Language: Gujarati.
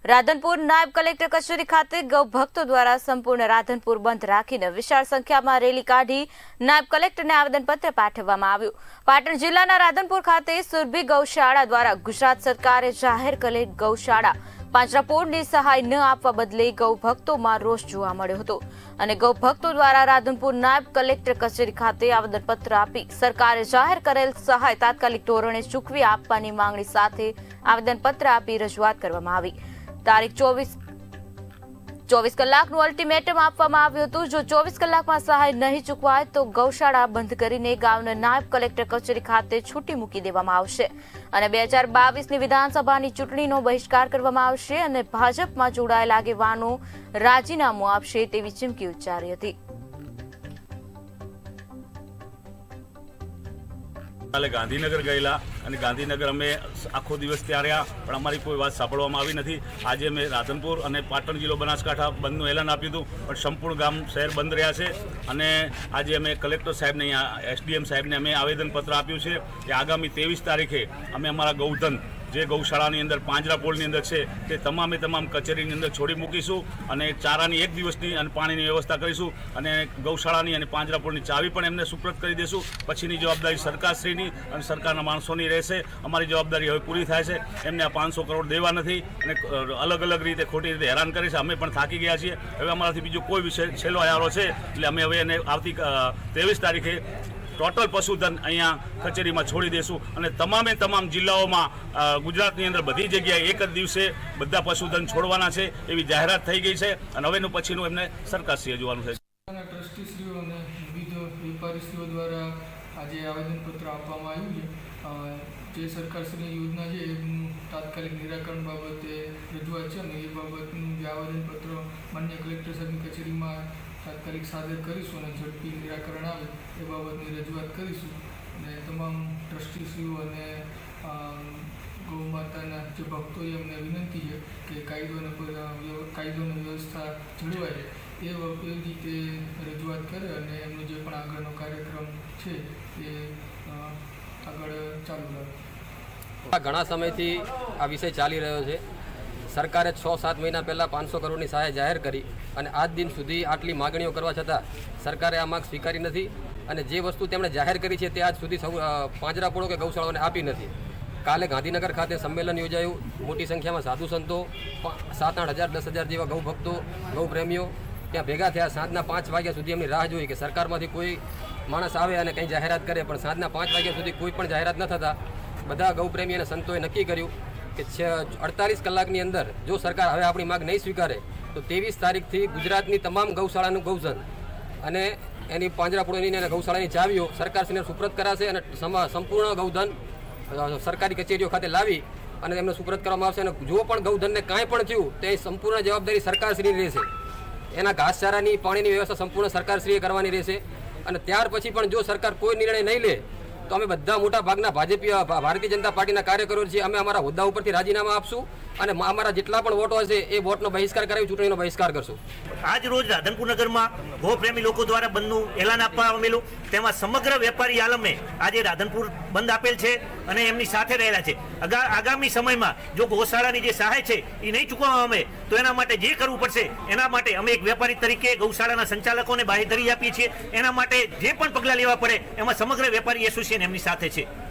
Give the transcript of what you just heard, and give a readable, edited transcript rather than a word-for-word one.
રાધનપુર નાયબ કલેક્ટર કચેરી ખાતે ગૌ ભક્તો દ્વારા સંપૂર્ણ રાધનપુર બંધ રાખીને વિશાળ સંખ્યામાં રેલી કાઢી નાયબ કલેક્ટરને આવેદનપત્ર પાઠવવામાં આવ્યું। પાટણ જિલ્લાના રાધનપુર ખાતે સુરભી ગૌશાળા દ્વારા ગુજરાત સરકારે જાહેર કરેલ ગૌશાળા પાંજરાપોળની સહાય ન આપવા બદલે ગૌ ભક્તોમાં રોષ જોવા મળ્યો હતો અને ગૌ ભક્તો દ્વારા રાધનપુર નાયબ કલેક્ટર કચેરી ખાતે આવેદનપત્ર આપી સરકારે જાહેર કરેલ સહાય તાત્કાલિક ધોરણે ચૂકવી આપવાની માંગણી સાથે આવેદનપત્ર આપી રજૂઆત કરવામાં આવી। તારીખ 24 કલાકનું અલ્ટિમેટમ આપવામાં આવ્યું હતું। જો 24 કલાકમાં સહાય નહીં ચૂકવાય તો ગૌશાળા બંધ કરીને ગામના નાયબ કલેક્ટર કચેરી ખાતે છૂટી મૂકી દેવામાં આવશે અને 2022ની વિધાનસભાની ચૂંટણીનો બહિષ્કાર કરવામાં આવશે અને ભાજપમાં જોડાયેલા આગેવાનો રાજીનામું આપશે તેવી ચીમકી ઉચ્ચારી હતી। કાલે ગાંધીનગર ગયેલા અને ગાંધીનગર અમે આખો દિવસ ત્યાં રહ્યા પણ અમારી કોઈ વાત સાંભળવામાં આવી નથી। આજે અમે રાધનપુર અને પાટણ જિલ્લો બનાસકાંઠા બંધનું એલાન આપ્યું હતું પણ સંપૂર્ણ ગામ શહેર બંધ રહ્યા છે અને આજે અમે કલેક્ટર સાહેબને અહીંયા એસડીએમ સાહેબને અમે આવેદનપત્ર આપ્યું છે કે આગામી 23 તારીખે અમે અમારા ગૌધન જે ગૌશાળાની અંદર પાંજરાપોળની અંદર છે તે તમામે તમામ કચેરીની અંદર છોડી મૂકીશું અને ચારાની 1 દિવસની અને પાણીની વ્યવસ્થા કરીશું અને ગૌશાળાની અને પાંજરાપોળની ચાવી પણ એમને સુપ્રત કરી દઈશું। પછીની જવાબદારી સરકારશ્રીની અને સરકારના માણસોની રહેશે। અમારી જવાબદારી હવે પૂરી થાય છે। એમને આ 500 કરોડ દેવા નથી અને અલગ અલગ રીતે ખોટી રીતે હેરાન કરે છે। અમે પણ થાકી ગયા છીએ। હવે અમારાથી બીજો કોઈ વિષય છેલ્લો આયારો છે એટલે અમે હવે એને આવતી 23 તારીખે टोटल पशुधन अँ कचेरी में छोड़ी देशु और तमामे तमाम जिल्लाओं में गुजरात बधी जगह एक ज दिवसे बधा पशुधन छोड़वाना है एवी जाहेरात थई गई है और हवेनु पछीनु एमने सरकारश्रीए जोवानुं छे। ट्रस्टीश्रीओ अने विविध वेपारीश्रीओ द्वारा आज आवेदनपत्र आपवामां आव्युं छे। जे सरकारश्रीनी योजना है तात्कालिक निराकरण बाबते रजूआत छे अने ए बाबतनुं जे आवेदनपत्र माननीय कलेक्टर साहेबनी कचेरीमां तात्कालिक सादर करीशुं अने झड़पी निराकरण आवे ए बाबतनी रजूआत करीशुं अने तमाम ट्रस्टीश्रीओ अने गौ माताना जे भक्तोए अमने विनंती है कि कायदोनी व्यवस्था जळवाय ए रीते रजूआत करे अने एमनो जे पण आगळनो कार्यक्रम छे ए आगळ चालू राखे। घणा समयथी आ विषय चाली रह्यो छे। सरकारे 6-7 महीना पहला 500 करोड़नी सहाय जाहिर करी और आज दिन सुधी आटली मागणीओ करवा छतां सरकारे आ माग स्वीकारी नथी अने जे वस्तु तेमणे जाहिर करी छे ते आज सुधी પાંજરાપોળો के गौशाळाओने आपी नथी। काले गांधीनगर खाते सम्मेलन योजायुं। मोटी संख्या में साधु संतो 7-8 हज़ार 10 हज़ार जेवा गौ भक्तों गौ प्रेमीओ त्यां भेगा थया। सांजना 5 वाग्या सुधी एमनी राह जोई कि सरकारमांथी कोई माणस आवे अने कंई जाहेरात करे पण सांजना 5 वाग्या सुधी कोई पण जाहेरात न थता बधा गौ प्रेमी अने संतोए नक्की कर्युं कि 48 कलाकनी अंदर जो सरकार हवे आपणी मांग नहीं स्वीकारे तो 23 तारीखथी गुजरातनी तमाम गौशाळानुं गौधन अने एनी પાંજરાપોળની અને ગૌશાળાની ચાવીઓ સરકારશ્રીને સુપ્રત કરાશે અને સંપૂર્ણ ગૌધન સરકારી કચેરીઓ ખાતે લાવી અને એમને સુપ્રત કરવામાં આવશે અને જો પણ ગૌધનને કાંઈ પણ થયું તે સંપૂર્ણ જવાબદારી સરકારશ્રીની રહેશે। એના ઘાસચારાની પાણીની વ્યવસ્થા સંપૂર્ણ સરકારશ્રીએ કરવાની રહેશે અને ત્યાર પછી પણ જો સરકાર કોઈ નિર્ણય નહીં લે तो अमे बधा मोटा भागना भाजपा भारतीय जनता पार्टी कार्यकरो छे अमे अमारा होद्दा उपरथी राजीनामा आपशुं अने अमारा जेटला पण वोटो हशे ए वोटनो बहिष्कार करावी चूंटणीनो बहिष्कार करशुं। आज रोज राधनपुर नगर में गौप्रेमी लोग द्वारा बंधनु एलान आपवामेलुं तेमां समग्र वेपारी आलमे आज राधनपुर बंद आपेल छे अने एमनी साथे रहेला छे। आगामी समय में जो गौशाळानी जे सहाय छे ए नहीं चूकवामां आवे तो एना माटे जे करवुं पड़शे एना माटे अमे एक वेपारी तरीके गौशाळाना संचालकोने बाहेधरी आपीए छीए। एना माटे जे पण पगलां लेवा पड़े एमां समग्र वेपारी एसोसिएशन एमनी साथे छे।